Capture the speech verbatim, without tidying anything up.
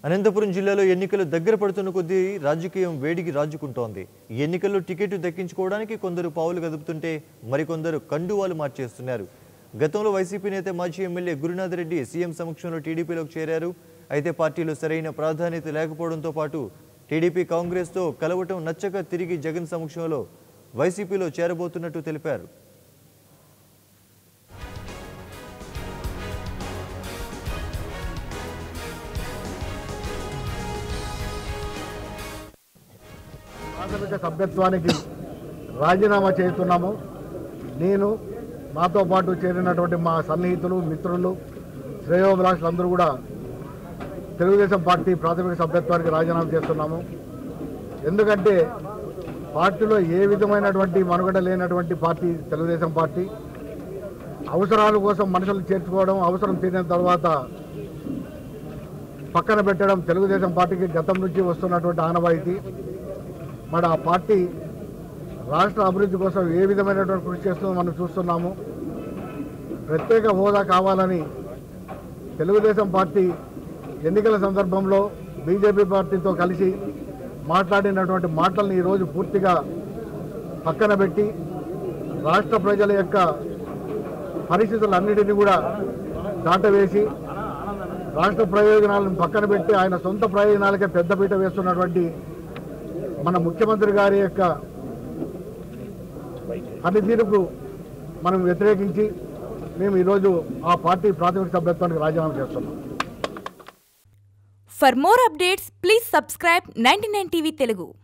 అనంతపురం జిల్లాలో ఎన్నికలు దగ్గర పడుతున్న కొద్దీ రాజకీయం వేడికి రాజుకుంటోంది. ఈ ఎన్నికల్లో టికెట్ దక్కించుకోవడానికి కొందరు పావులు కదుపుతుంటే మరికొందరు కండువాలు మార్చేస్తున్నారు. గతంలో వైసీపీ నేత మాజీ ఎమ్మెల్యే గురునాథ్ రెడ్డి సీఎం సమక్షంలో టీడీపీలోకి చేరారు. అయితే పార్టీలో సరైన ప్రాధాన్యత లేకపోవడంతో పాటు టీడీపీ కాంగ్రెస్తో కలవటం నచ్చక తిరిగి జగన్ సమక్షంలో వైసీపీలో చేరబోతున్నట్టు తెలిపారు. ప్రాథమిక సభ్యత్వానికి రాజీనామా చేస్తున్నాము. నేను నాతో పాటు చేరినటువంటి మా సన్నిహితులు, మిత్రులు, శ్రేయోభిలాషులు అందరూ కూడా తెలుగుదేశం పార్టీ ప్రాథమిక సభ్యత్వానికి రాజీనామా చేస్తున్నాము. ఎందుకంటే పార్టీలో ఏ విధమైనటువంటి మనుగడ లేనటువంటి పార్టీ తెలుగుదేశం పార్టీ. అవసరాల కోసం మనుషులు చేర్చుకోవడం, అవసరం తీరిన తర్వాత పక్కన పెట్టడం తెలుగుదేశం పార్టీకి గతం నుంచి వస్తున్నటువంటి ఆనవాయితీ. మరి ఆ పార్టీ రాష్ట్ర అభివృద్ధి కోసం ఏ విధమైనటువంటి కృషి చేస్తుందో మనం చూస్తున్నాము. ప్రత్యేక హోదా కావాలని తెలుగుదేశం పార్టీ ఎన్నికల సందర్భంలో బీజేపీ పార్టీతో కలిసి మాట్లాడినటువంటి మాటలను ఈరోజు పూర్తిగా పక్కన పెట్టి రాష్ట్ర ప్రజల యొక్క పరిస్థితులన్నిటినీ కూడా దాటవేసి రాష్ట్ర ప్రయోజనాలను పక్కన పెట్టి ఆయన సొంత ప్రయోజనాలకే పెద్దపీట వేస్తున్నటువంటి మన ముఖ్యమంత్రి గారి యొక్క పనితీరుకు మనం వ్యతిరేకించి మేము ఈరోజు ఆ పార్టీ ప్రాథమిక సభ్యత్వానికి రాజీనామా చేస్తున్నాం. For more updates, please subscribe ninety-nine T V Telugu.